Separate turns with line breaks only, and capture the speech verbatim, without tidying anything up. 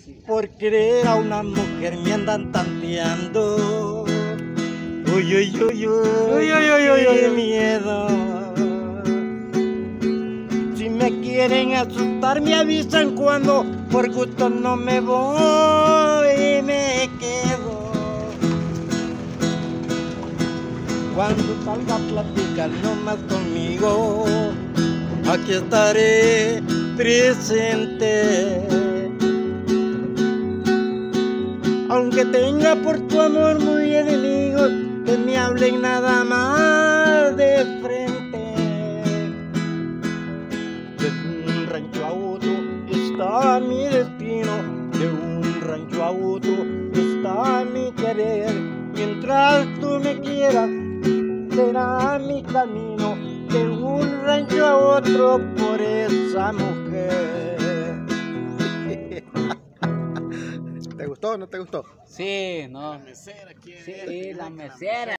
por querer a una mujer me andan tanteando. Uy, uy, uy, uy, uy, uy, uy, uy, qué miedo. Si me quieren asustar me avisan cuando por gusto no me voy y me quedo. Cuando salga a platicar nomás conmigo, aquí estaré presente. Aunque tenga por tu amor muy enemigos, que me hablen nada más de frente. De un rancho a otro está mi destino, de un rancho a otro está mi querer. Mientras tú me quieras, será mi camino, de un rancho a otro por esa mujer. ¿Te gustó o no te gustó?
Sí, no.
La mesera quiere.
Sí, la mesera.